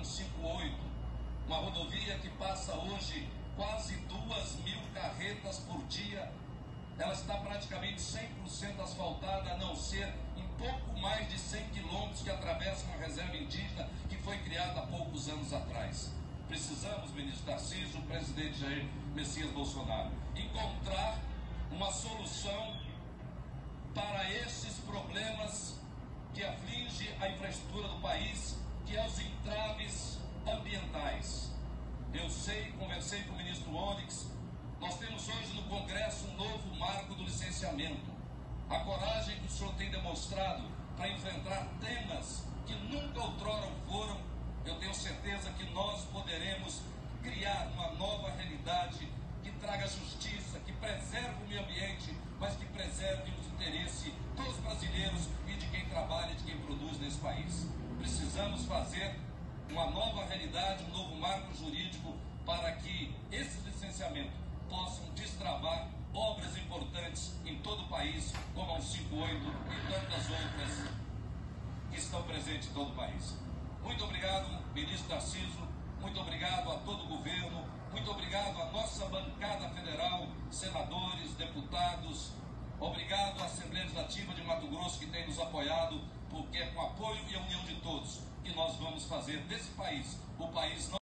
158, uma rodovia que passa hoje quase 2.000 carretas por dia. Ela está praticamente 100% asfaltada, a não ser em pouco mais de 100 quilômetros que atravessa uma reserva indígena que foi criada há poucos anos atrás. Precisamos, ministro Tarcísio, o presidente Jair Messias Bolsonaro, encontrar uma solução para esses problemas que afligem a infraestrutura do país, que é os entraves ambientais. Eu sei, conversei com o ministro Onyx, nós temos hoje no Congresso um novo marco do licenciamento. A coragem que o senhor tem demonstrado para enfrentar temas que nunca outrora foram, eu tenho certeza que nós poderemos criar uma nova realidade que traga justiça, que preserve o meio ambiente, mas que preserve os interesses dos brasileiros e de quem trabalha e de quem produz nesse país. Precisamos fazer uma nova realidade, um novo marco jurídico para que esses licenciamentos possam destravar obras importantes em todo o país, como a 158 e tantas outras que estão presentes em todo o país. Muito obrigado, ministro Tarcísio, muito obrigado a todo o governo, muito obrigado à nossa bancada federal, senadores, deputados, obrigado à Assembleia Legislativa de Mato Grosso que tem nos apoiado, porque é com apoio e a união de todos que nós vamos fazer desse país, o país não